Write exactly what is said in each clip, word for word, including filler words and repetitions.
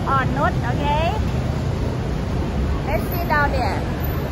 or not, okay? Let's see down there.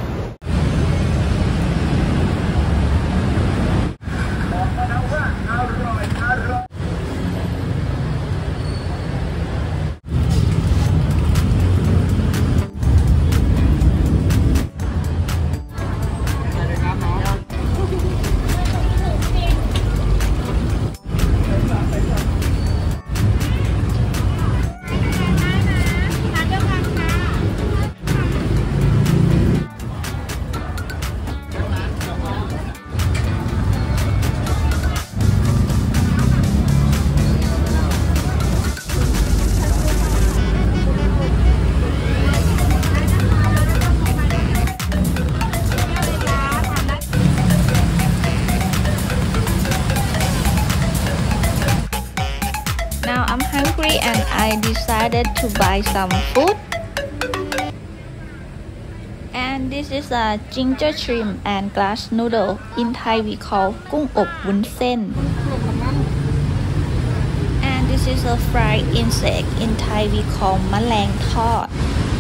Now I'm hungry and I decided to buy some food. And this is a ginger shrimp and glass noodle. In Thai we call กุ้งอบวุ้นเส้น And this is a fried insect. In Thai we call แมลงทอด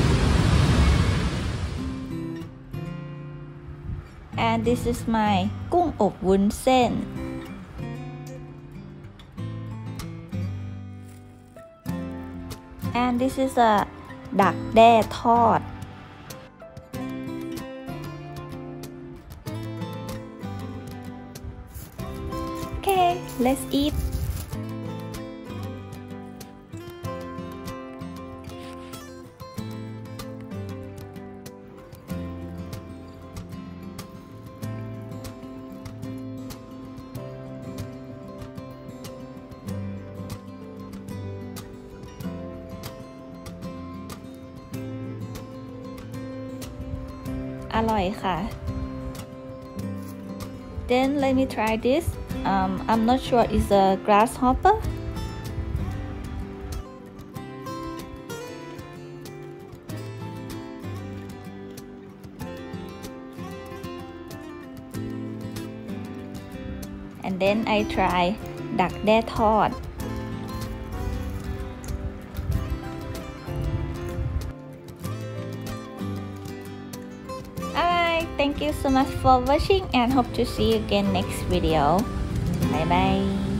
And this is my กุ้งอบวุ้นเส้นAnd this is a ดักแด้ทอด Okay, let's eat.อร่อยค่ะ Then let me try this. Um, I'm not sure it's a grasshopper. And then I try ดักแด้ทอดThank you so much for watching and hope to see you again next video. Bye bye.